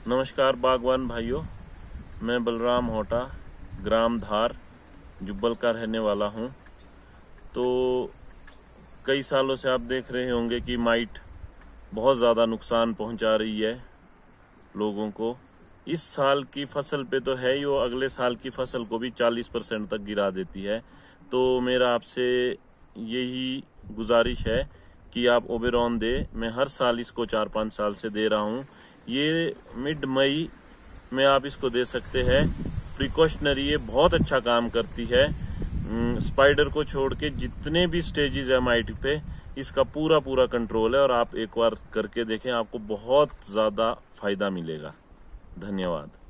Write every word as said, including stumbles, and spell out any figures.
नमस्कार बागवान भाइयों, मैं बलराम होटा ग्राम धार जुब्बल का रहने वाला हूं। तो कई सालों से आप देख रहे होंगे कि माइट बहुत ज़्यादा नुकसान पहुंचा रही है लोगों को। इस साल की फसल पे तो है ही, वो अगले साल की फसल को भी चालीस परसेंट तक गिरा देती है। तो मेरा आपसे यही गुजारिश है कि आप ओबेरॉन दे। मैं हर साल इसको चार पाँच साल से दे रहा हूँ। ये मिड मई में आप इसको दे सकते हैं। प्रिकॉशनरी ये बहुत अच्छा काम करती है। स्पाइडर को छोड़ के जितने भी स्टेजेस है माइट पे, इसका पूरा पूरा कंट्रोल है। और आप एक बार करके देखें, आपको बहुत ज़्यादा फायदा मिलेगा। धन्यवाद।